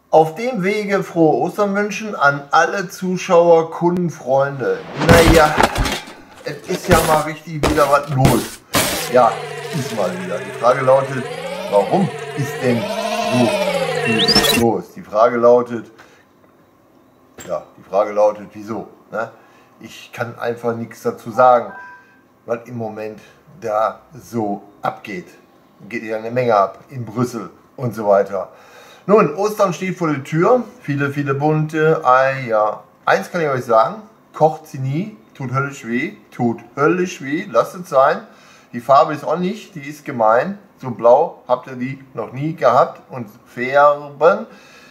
Auf dem Wege frohe Ostern wünschen an alle Zuschauer, Kunden, Freunde. Naja, es ist ja mal richtig wieder was los. Ja, ist mal wieder. Die Frage lautet, warum ist denn so viel los? Die Frage lautet, wieso? Ne? Ich kann einfach nichts dazu sagen, was im Moment da so abgeht. Geht ja eine Menge ab in Brüssel und so weiter. Nun, Ostern steht vor der Tür. Viele, viele bunte Eier. Eins kann ich euch sagen, kocht sie nie, tut höllisch weh. Tut höllisch weh, lasst es sein. Die Farbe ist auch nicht, die ist gemein. So blau habt ihr die noch nie gehabt. Und färben,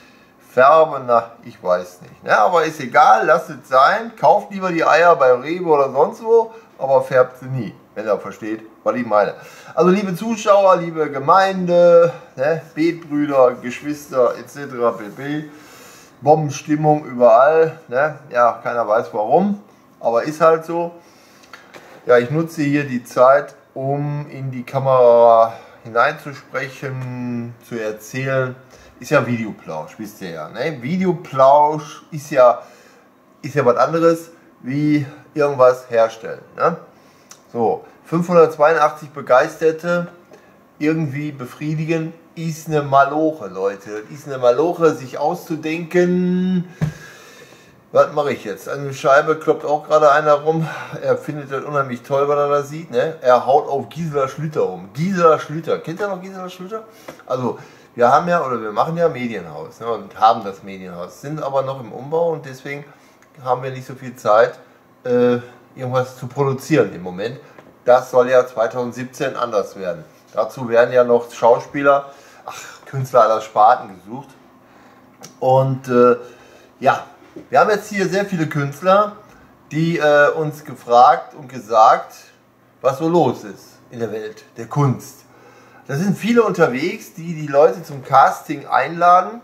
na, ich weiß nicht. Ne? Aber ist egal, lasst es sein. Kauft lieber die Eier bei Rewe oder sonst wo, aber färbt sie nie, wenn ihr versteht, was ich meine. Also liebe Zuschauer, liebe Gemeinde, ne, Betbrüder, Geschwister etc. pp. Bombenstimmung überall. Ne? Ja, keiner weiß warum, aber ist halt so. Ja, ich nutze hier die Zeit, um in die Kamera hineinzusprechen, zu erzählen. Ist ja Videoplausch, wisst ihr ja. Ne? Videoplausch ist ja was anderes wie irgendwas herstellen. Ne? So, 582 Begeisterte irgendwie befriedigen, ist eine Maloche, Leute. Ist eine Maloche, sich auszudenken. Was mache ich jetzt? An der Scheibe kloppt auch gerade einer rum. Er findet das unheimlich toll, was er da sieht. Ne? Er haut auf Gisela Schlüter rum. Gisela Schlüter. Kennt ihr noch Gisela Schlüter? Also, wir haben ja, oder wir machen ja Medienhaus, ne? Und haben das Medienhaus. Sind aber noch im Umbau und deswegen haben wir nicht so viel Zeit, irgendwas zu produzieren im Moment. Das soll ja 2017 anders werden. Dazu werden ja noch Schauspieler, Künstler aller Sparten gesucht. Und ja, wir haben jetzt hier sehr viele Künstler, die uns gefragt und gesagt, was so los ist in der Welt der Kunst. Da sind viele unterwegs, die die Leute zum Casting einladen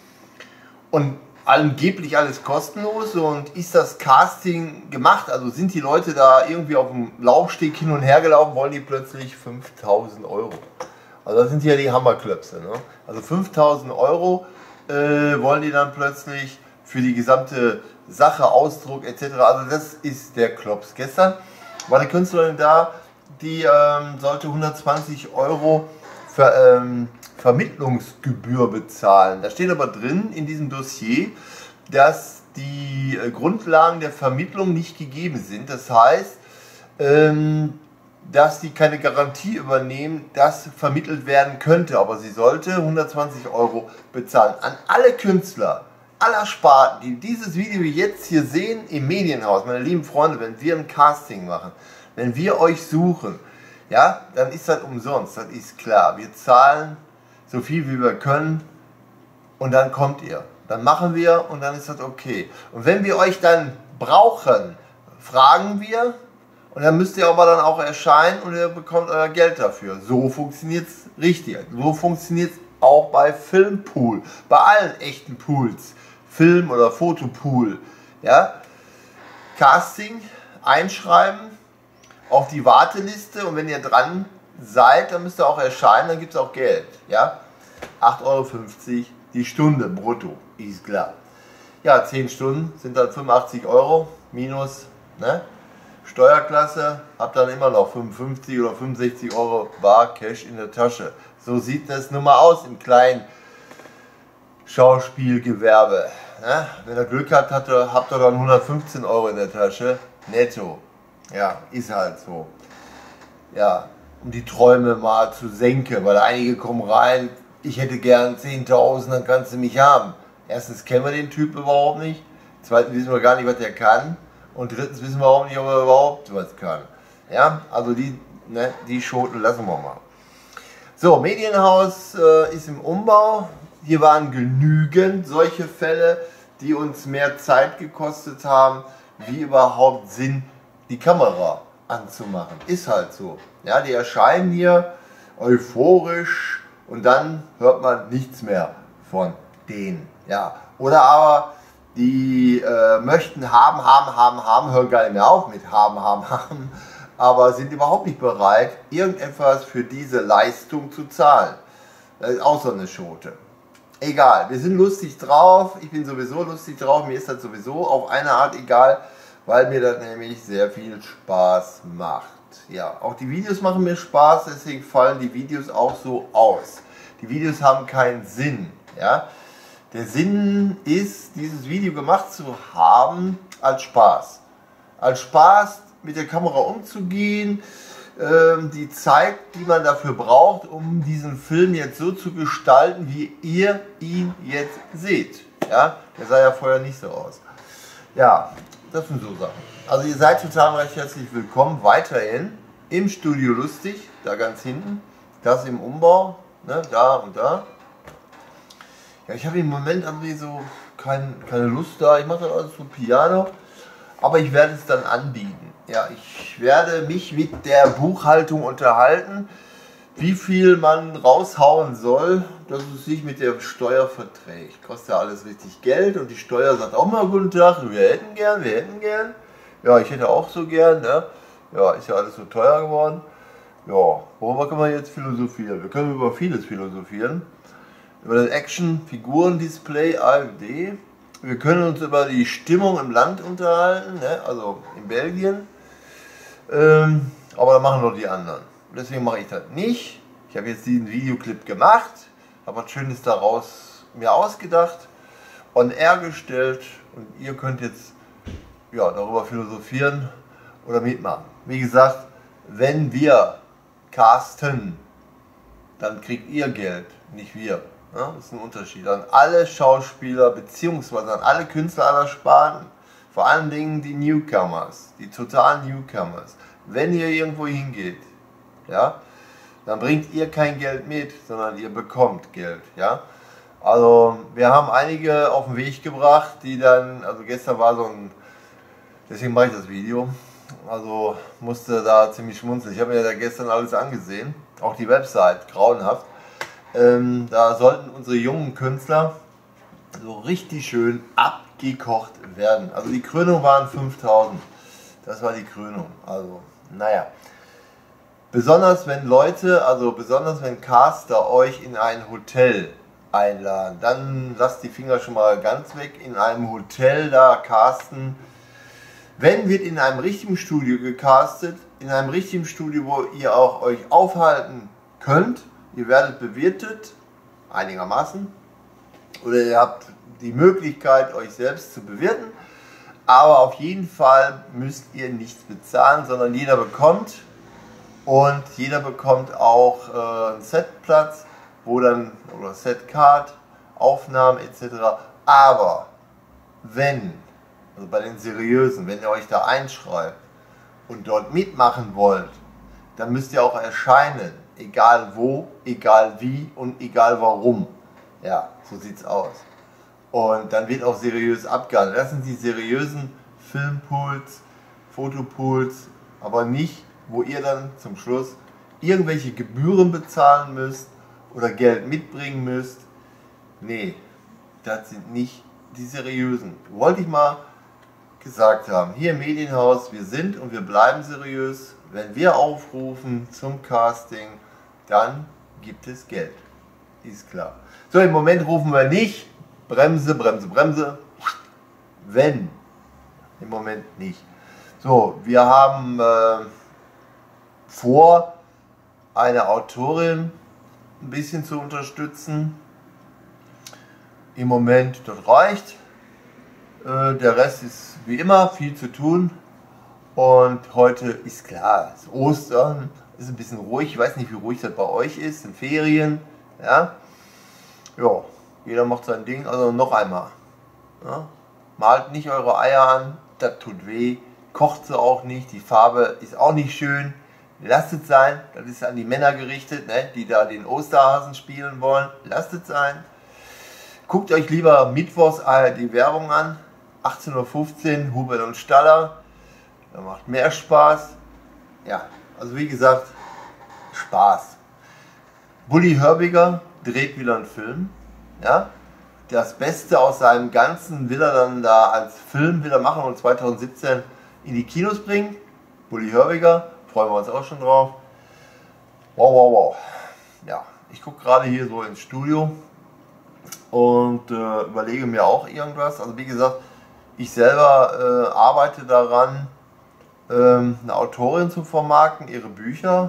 und angeblich alles kostenlos. Und ist das Casting gemacht? Also sind die Leute da irgendwie auf dem Laufsteg hin und her gelaufen, wollen die plötzlich 5.000 €. Also das sind ja die Hammerklöpse. Ne? Also 5.000 € wollen die dann plötzlich für die gesamte Sache, Ausdruck etc. Also das ist der Klops. Gestern war eine Künstlerin da, die sollte 120 € Vermittlungsgebühr bezahlen. Da steht aber drin in diesem Dossier, dass die Grundlagen der Vermittlung nicht gegeben sind. Das heißt, dass die keine Garantie übernehmen, dass vermittelt werden könnte. Aber sie sollte 120 € bezahlen. An alle Künstler aller Sparten, die dieses Video jetzt hier sehen im Medienhaus, meine lieben Freunde, wenn wir ein Casting machen, wenn wir euch suchen, ja, dann ist das umsonst, das ist klar. Wir zahlen so viel wie wir können und dann kommt ihr. Dann machen wir und dann ist das okay. Und wenn wir euch dann brauchen, fragen wir und dann müsst ihr aber dann auch erscheinen und ihr bekommt euer Geld dafür. So funktioniert es richtig. So funktioniert es auch bei Filmpool, bei allen echten Pools. Film- oder Fotopool. Ja? Casting, einschreiben, auf die Warteliste und wenn ihr dran seid, dann müsst ihr auch erscheinen, dann gibt es auch Geld. Ja? 8,50 € die Stunde brutto, ist klar. Ja, 10 Stunden sind dann 85 € minus ne? Steuerklasse, habt dann immer noch 55 oder 65 € bar Cash in der Tasche. So sieht das nun mal aus im kleinen Schauspielgewerbe. Ne? Wenn ihr Glück habt, habt ihr dann 115 € in der Tasche, netto. Ja, ist halt so. Ja, um die Träume mal zu senken, weil einige kommen rein, ich hätte gern 10.000, dann kannst du mich haben. Erstens kennen wir den Typ überhaupt nicht, zweitens wissen wir gar nicht, was der kann und drittens wissen wir auch nicht, ob er überhaupt was kann. Ja, also die Schoten lassen wir mal. So, Medienhaus ist im Umbau. Hier waren genügend solche Fälle, die uns mehr Zeit gekostet haben, wie überhaupt Sinn die Kamera anzumachen. Ist halt so. Ja, die erscheinen hier euphorisch und dann hört man nichts mehr von denen. Ja, oder aber die möchten haben, hören gar nicht mehr auf mit haben, aber sind überhaupt nicht bereit, irgendetwas für diese Leistung zu zahlen. Das ist auch so eine Schote. egal, wir sind lustig drauf, ich bin sowieso lustig drauf, mir ist das sowieso auf eine Art egal, weil mir das nämlich sehr viel Spaß macht. Ja, auch die Videos machen mir Spaß, deswegen fallen die Videos auch so aus. Die Videos haben keinen Sinn. Ja? Der Sinn ist, dieses Video gemacht zu haben als Spaß. Als Spaß mit der Kamera umzugehen, die Zeit, die man dafür braucht, um diesen Film jetzt so zu gestalten, wie ihr ihn jetzt seht. Ja? Der sah ja vorher nicht so aus. Ja, das sind so Sachen. Also ihr seid total recht herzlich willkommen weiterhin im Studio Lustig, da ganz hinten, das im Umbau, ne, da und da. Ja, ich habe im Moment irgendwie so keine Lust da, ich mache das alles so Piano, aber ich werde es dann anbieten. Ja, ich werde mich mit der Buchhaltung unterhalten, wie viel man raushauen soll, dass es sich mit der Steuer verträgt. Kostet ja alles richtig Geld und die Steuer sagt auch mal guten Tag, wir hätten gern. Ja, ich hätte auch so gern, ne? Ja, ist ja alles so teuer geworden. Ja, worüber können wir jetzt philosophieren? Wir können über vieles philosophieren. Über das Action-Figuren-Display AfD. Wir können uns über die Stimmung im Land unterhalten, ne? Also in Belgien. Aber da machen doch die anderen. Deswegen mache ich das nicht. Ich habe jetzt diesen Videoclip gemacht, habe was Schönes daraus mir ausgedacht, on air gestellt und ihr könnt jetzt ja, darüber philosophieren oder mitmachen. Wie gesagt, wenn wir casten, dann kriegt ihr Geld, nicht wir. Ja, das ist ein Unterschied. An alle Schauspieler bzw. an alle Künstler aller Sparten, vor allen Dingen die Newcomers, die totalen Newcomers. Wenn ihr irgendwo hingeht, ja, dann bringt ihr kein Geld mit, sondern ihr bekommt Geld. Ja? Also wir haben einige auf den Weg gebracht, die dann, also gestern war so ein, deswegen mache ich das Video, also musste da ziemlich schmunzeln. Ich habe mir da gestern alles angesehen, auch die Website, grauenhaft. Da sollten unsere jungen Künstler so richtig schön abgekocht werden. Also die Krönung waren 5000, das war die Krönung, also naja. Besonders wenn Leute, also besonders wenn Caster euch in ein Hotel einladen, dann lasst die Finger schon mal ganz weg, in einem Hotel da casten. Wenn wird in einem richtigen Studio gecastet, in einem richtigen Studio, wo ihr auch euch aufhalten könnt, ihr werdet bewirtet, einigermaßen, oder ihr habt die Möglichkeit, euch selbst zu bewirten, aber auf jeden Fall müsst ihr nichts bezahlen, sondern jeder bekommt. Und jeder bekommt auch einen Setplatz, wo dann, oder Setcard, Aufnahmen etc. Aber wenn, also bei den Seriösen, wenn ihr euch da einschreibt und dort mitmachen wollt, dann müsst ihr auch erscheinen, egal wo, egal wie und egal warum. Ja, so sieht's aus. Und dann wird auch seriös abgehandelt. Das sind die seriösen Filmpools, Fotopools, aber nicht, wo ihr dann zum Schluss irgendwelche Gebühren bezahlen müsst oder Geld mitbringen müsst. Nee, das sind nicht die seriösen. Wollte ich mal gesagt haben. Hier im Medienhaus, wir sind und wir bleiben seriös. Wenn wir aufrufen zum Casting, dann gibt es Geld. Ist klar. So, im Moment rufen wir nicht Bremse, Bremse, Bremse. Wenn. Im Moment nicht. So, wir haben vor, eine Autorin ein bisschen zu unterstützen. Im Moment, das reicht. Der Rest ist wie immer viel zu tun. Und heute ist klar, es ist Ostern, ist ein bisschen ruhig. Ich weiß nicht, wie ruhig das bei euch ist, in Ferien. Ja, ja, jeder macht sein Ding. Also noch einmal. Ja? Malt nicht eure Eier an, das tut weh. Kocht sie auch nicht, die Farbe ist auch nicht schön. Lasst es sein, das ist an die Männer gerichtet, ne, die da den Osterhasen spielen wollen. Lasst es sein. Guckt euch lieber mittwochs die Werbung an. 18:15 Uhr, Hubert und Staller. Das macht mehr Spaß. Ja, also wie gesagt, Spaß. Bully Herbig dreht wieder einen Film. Ja, das Beste aus seinem Ganzen will er dann da als Film wieder machen und 2017 in die Kinos bringen. Bully Herbig, freuen wir uns auch schon drauf. Wow, wow, wow. Ja, ich gucke gerade hier so ins Studio und überlege mir auch irgendwas. Also wie gesagt, ich selber arbeite daran, eine Autorin zu vermarkten, ihre Bücher.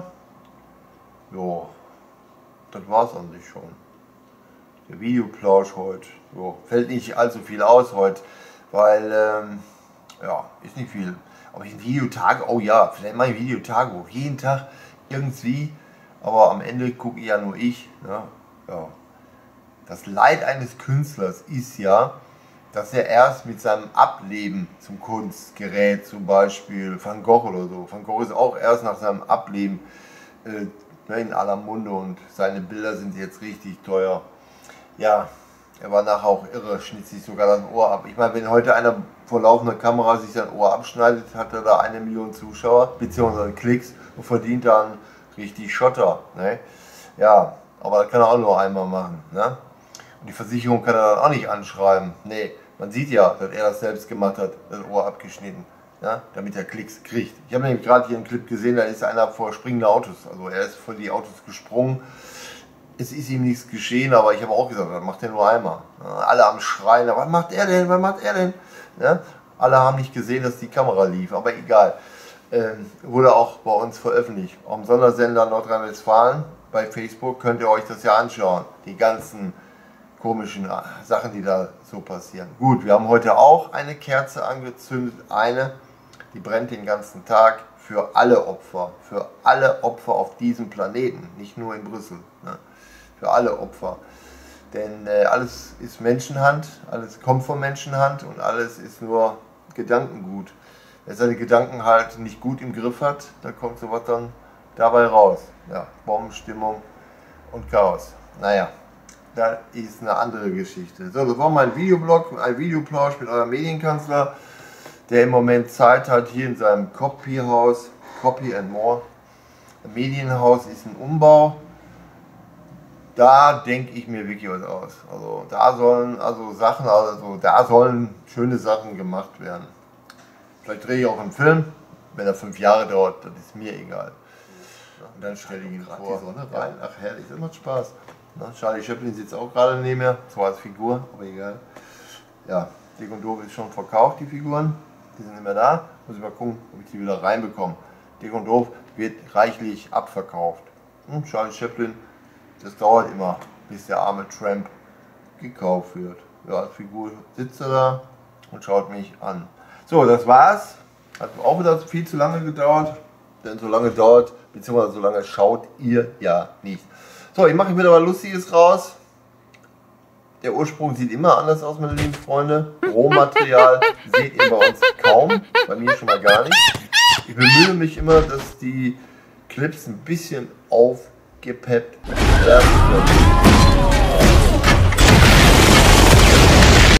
Jo, das war's an sich schon. Der Videoplausch heute. Jo, fällt nicht allzu viel aus heute, weil, ja, ist nicht viel. Aber ein Videotag, oh ja, vielleicht mal ein Videotagebuch, jeden Tag irgendwie, aber am Ende gucke ja nur ich. Ne? Ja. Das Leid eines Künstlers ist ja, dass er erst mit seinem Ableben zum Kunstgerät, zum Beispiel Van Gogh oder so, Van Gogh ist auch erst nach seinem Ableben in aller Munde und seine Bilder sind jetzt richtig teuer. Ja, er war nachher auch irre, schnitt sich sogar das Ohr ab. Ich meine, wenn heute einer vor laufender Kamera sich sein Ohr abschneidet, hat er da 1 Million Zuschauer bzw. Klicks und verdient dann richtig Schotter. Ne? Ja, aber das kann er auch nur einmal machen. Ne? Und die Versicherung kann er dann auch nicht anschreiben. Nee, man sieht ja, dass er das selbst gemacht hat, das Ohr abgeschnitten, ja, damit er Klicks kriegt. Ich habe nämlich gerade hier einen Clip gesehen, da ist einer vor springende Autos. Also er ist vor die Autos gesprungen. Es ist ihm nichts geschehen, aber ich habe auch gesagt, das macht er nur einmal. Ja, alle am Schreien, was macht er denn, was macht er denn? Ja, alle haben nicht gesehen, dass die Kamera lief, aber egal. Wurde auch bei uns veröffentlicht. Am Sondersender Nordrhein-Westfalen bei Facebook könnt ihr euch das ja anschauen. Die ganzen komischen Sachen, die da so passieren. Gut, wir haben heute auch eine Kerze angezündet. Eine, die brennt den ganzen Tag für alle Opfer auf diesem Planeten, nicht nur in Brüssel. Ne? Für alle Opfer. Denn alles ist Menschenhand, alles kommt von Menschenhand und alles ist nur Gedankengut. Wer seine Gedanken halt nicht gut im Griff hat, da kommt sowas dann dabei raus. Ja, Bombenstimmung und Chaos. Naja, das ist eine andere Geschichte. So, das war mein Videoblog, ein Videoplausch mit eurem Medienkanzler, der im Moment Zeit hat, hier in seinem Copyhaus, Copy and More. Medienhaus ist ein Umbau. Da denke ich mir wirklich was aus. Also da sollen schöne Sachen gemacht werden. Vielleicht drehe ich auch einen Film, wenn er 5 Jahre dauert, das ist mir egal. Und dann stelle ich ihn vor. Die Sonne rein. Ach herrlich, das macht Spaß. Charlie Chaplin sitzt auch gerade neben mir, zwar als Figur, aber egal. Ja, Dick und Doof ist schon verkauft, die Figuren. Die sind nicht mehr da. Muss ich mal gucken, ob ich die wieder reinbekomme. Dick und Doof wird reichlich abverkauft. Charlie Chaplin, das dauert immer, bis der arme Tramp gekauft wird. Ja, als Figur sitzt er da und schaut mich an. So, das war's. Hat auch wieder viel zu lange gedauert. Denn so lange dauert, beziehungsweise so lange schaut ihr ja nicht. So, ich mache wieder was Lustiges raus. Der Ursprung sieht immer anders aus, meine lieben Freunde. Rohmaterial seht ihr bei uns kaum, bei mir schon mal gar nicht. Ich bemühe mich immer, dass die Clips ein bisschen aufgepeppt werden.